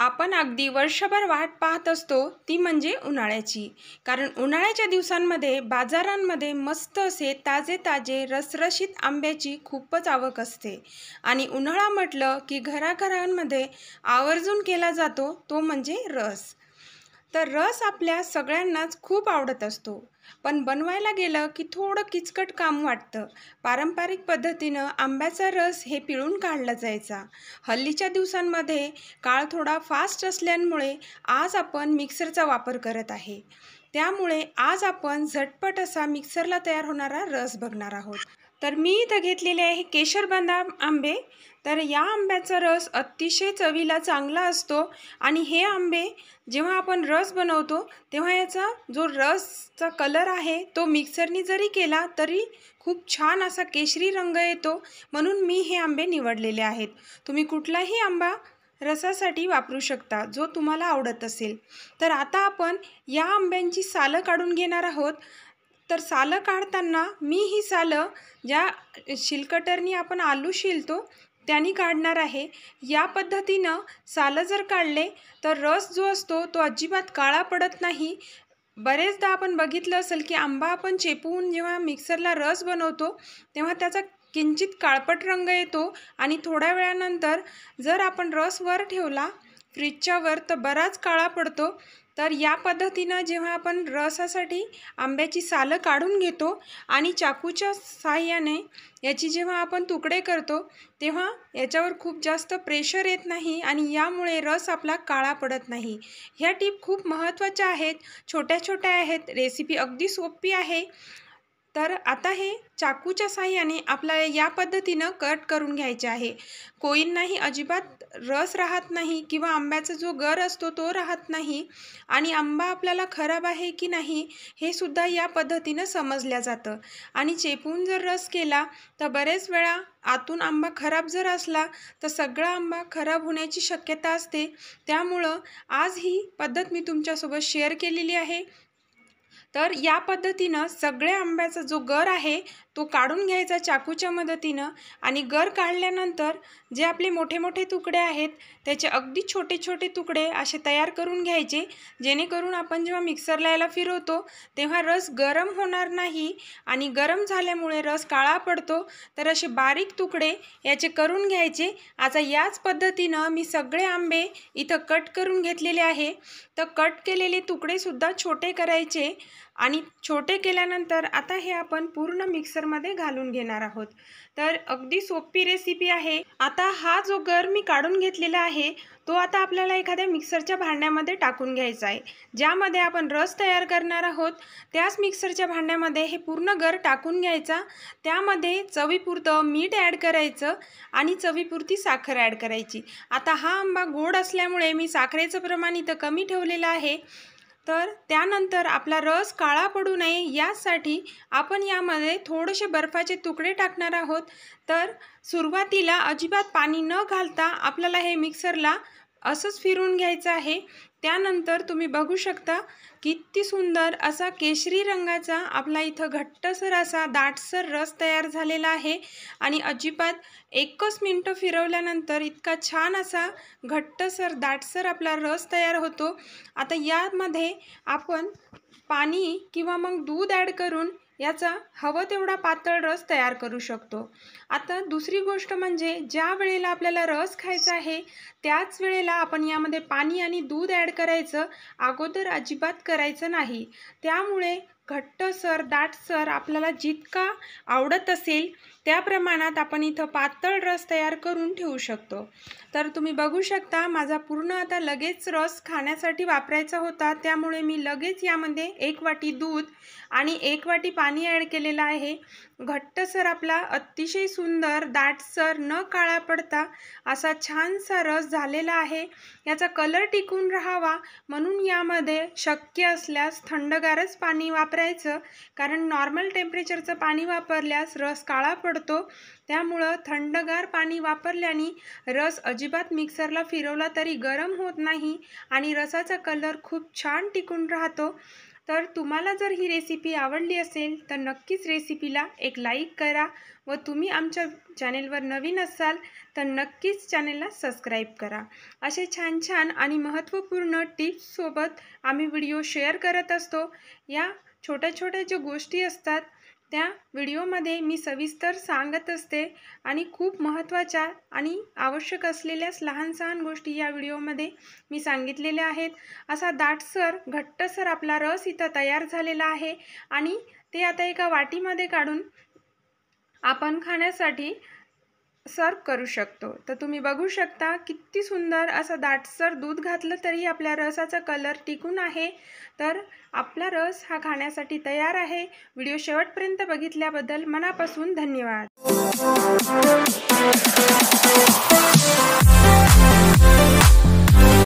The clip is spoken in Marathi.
आपण अगदी वर्षभर वाट पाहत असतो ती म्हणजे उन्हाळ्याची. कारण उन्हाळ्याच्या दिवसांमध्ये बाजारांमध्ये मस्त असे ताजे ताजे रसरशीत आंब्याची खूपच आवक असते. आणि उन्हाळा म्हटलं की घराघरांमध्ये आवर्जून केला जातो तो म्हणजे रस. तर रस आपल्या सगळ्यांनाच खूप आवडत असतो, पण बनवायला गेलं की थोडं किचकट काम वाटतं. पारंपरिक पद्धतीनं आंब्याचा रस हे पिळून काढला जायचा. हल्लीच्या दिवसांमध्ये काळ थोडा फास्ट असल्यामुळे आज आपण मिक्सरचा वापर करत आहे. त्यामुळे आज आपण झटपट असा मिक्सरला तयार होणारा रस बघणार आहोत. तर मी इथं घेतलेले आहे केशर बदाम आंबे. तर या आंब्याचा रस अतिशय चवीला चांगला असतो आणि हे आंबे जेव्हा आपण रस बनवतो तेव्हा याचा जो रसचा कलर आहे तो मिक्सरनी जरी केला तरी खूप छान असा केशरी रंग येतो. म्हणून मी हे आंबे निवडलेले आहेत. तुम्ही कुठलाही आंबा रसासाठी वापरू शकता जो तुम्हाला आवडत असेल. तर आता आपण या आंब्यांची सालं काढून घेणार आहोत. तर सालं काढताना मी ही सालं ज्या शिलकटरनी आपण आलू शिलतो त्यांनी काढणार आहे. या पद्धतीनं सालं जर काढले तर रस जो असतो तो अजिबात काळा पडत नाही. बरेचदा आपण बघितलं असेल की आंबा आपण चेपून जेव्हा मिक्सरला रस बनवतो तेव्हा त्याचा किंचित काळपट रंग येतो आणि थोड्या वेळानंतर जर आपण रस वर ठेवला फ्रीजच्या वर तर बराच काळा पडतो. तर या पद्धतीनं जेव्हा आपण रसासाठी आंब्याची सालं काढून घेतो आणि चाकूच्या साहाय्याने याची जेव्हा आपण तुकडे करतो तेव्हा याच्यावर खूप जास्त प्रेशर येत नाही आणि यामुळे रस आपला काळा पडत नाही. ह्या टीप खूप महत्त्वाच्या आहेत. छोट्या छोट्या आहेत. रेसिपी अगदी सोपी आहे. तर आता हे चाकूच्या साहाय्याने आपल्याला या पद्धतीनं कट करून घ्यायचे आहे. कोयींनाही अजिबात रस राहत नाही किंवा आंब्याचा जो गर असतो तो राहत नाही आणि आंबा आपल्याला खराब आहे की नाही हे सुद्धा या पद्धतीनं समजल्या जातं. आणि चेपून जर रस केला तर बरेच वेळा आतून आंबा खराब जर असला तर सगळा आंबा खराब होण्याची शक्यता असते. त्यामुळं आज ही पद्धत मी तुमच्यासोबत शेअर केलेली आहे. तर या पद्धतीनं सगळ्या आंब्याचा जो गर आहे तो काढून घ्यायचा चाकूच्या मदतीनं आणि गर काढल्यानंतर जे आपले मोठे मोठे तुकडे आहेत त्याचे अगदी छोटे छोटे तुकडे असे तयार करून घ्यायचे, जेणेकरून आपण जेव्हा मिक्सरला याला फिरवतो तेव्हा रस गरम होणार नाही आणि गरम झाल्यामुळे रस काळा पडतो. तर असे बारीक तुकडे याचे करून घ्यायचे. आता याच पद्धतीनं मी सगळे आंबे इथं कट करून घेतलेले आहे. तर कट केलेले तुकडेसुद्धा छोटे करायचे आणि छोटे केल्यानंतर आता हे आपण पूर्ण मिक्सरमध्ये घालून घेणार आहोत. तर अगदी सोपी रेसिपी आहे. आता हा जो गर मी काढून घेतलेला आहे तो आता आपल्याला एखाद्या मिक्सरच्या भांड्यामध्ये टाकून घ्यायचा आहे. ज्यामध्ये आपण रस तयार करणार आहोत त्याच मिक्सरच्या भांड्यामध्ये हे पूर्ण गर टाकून घ्यायचा. त्यामध्ये चवीपुरतं मीठ ॲड करायचं आणि चवीपुरती साखर ॲड करायची. आता हा आंबा गोड असल्यामुळे मी साखरेचं प्रमाण इथं कमी ठेवलेलं आहे. तर त्यानंतर आपला रस काळा पडू नये यासाठी आपण यामध्ये थोडेसे बर्फाचे तुकडे टाकणार आहोत. तर सुरुवातीला अजिबात पाणी न घालता आपल्याला हे मिक्सरला असंच फिरवून घ्यायचं आहे. त्यानंतर तुम्ही बघू शकता किती सुंदर असा केशरी रंगाचा आपला इथं घट्टसर असा दाटसर रस तयार झालेला आहे आणि अजिबात एकच मिनटं फिरवल्यानंतर इतका छान असा घट्टसर दाटसर आपला रस तयार होतो. आता यामध्ये आपण पाणी किंवा मग दूध ॲड करून याचा हवं तेवढा पातळ रस तयार करू शकतो. आता दुसरी गोष्ट म्हणजे ज्या वेळेला आपल्याला रस खायचा आहे त्याच वेळेला आपण यामध्ये पाणी आणि दूध ॲड करायचं, अगोदर अजिबात करायचं नाही. त्यामुळे घट्टसर दाटसर आपल्याला जितका आवडत असेल त्या प्रमाणात आपण इथं पातळ रस तयार करून ठेवू शकतो. तर तुम्ही बघू शकता माझा पूर्ण आता लगेच रस खाण्यासाठी वापरायचा होता, त्यामुळे मी लगेच यामध्ये 1 वाटी दूध आणि 1 वाटी पाणी ॲड केलेलं आहे. घट्टसर आपला अतिशय सुंदर दाटसर न काळा पडता असा छानसा रस झालेला आहे. याचा कलर टिकून राहावा म्हणून यामध्ये शक्य असल्यास थंडगारच पाणी वापरायचं, कारण नॉर्मल टेम्परेचरचं पाणी वापरल्यास रस काळा पडतो. त्यामुळं थंडगार पाणी वापरल्याने रस अजिबात मिक्सरला फिरवला तरी गरम होत नाही आणि रसाचा कलर खूप छान टिकून राहतो. तर तुम्हाला जर ही रेसिपी आवडली असेल तर नक्कीच रेसिपीला एक लाईक करा व तुम्ही आमच्या चॅनेलवर नवीन असाल तर नक्कीच चॅनेलला सबस्क्राईब करा। असे छान छान आणि महत्त्वपूर्ण टिप्ससोबत आम्ही व्हिडिओ शेअर करत असतो। या छोट्या छोट्या ज्या गोष्टी असतात त्या व्हिडिओमध्ये मी सविस्तर सांगत असते आणि खूप महत्त्वाच्या आणि आवश्यक असलेल्या लहान सहान गोष्टी या व्हिडिओमध्ये मी सांगितलेल्या आहेत। असा दाटसर घट्टसर आपला रस इथं तयार झालेला आहे आणि ते आता एका वाटीमध्ये काढून आपण खाण्यासाठी सर्व करू शकतो। तर तुम्ही बघू शकता किती सुंदर असं दाटसर दूध घातलं तरी आपल्या रसाचा कलर टिकून आहे। तर आपला रस हा खाण्यासाठी तयार आहे। व्हिडिओ शेवटपर्यंत बघितल्याबद्दल मनापासून धन्यवाद।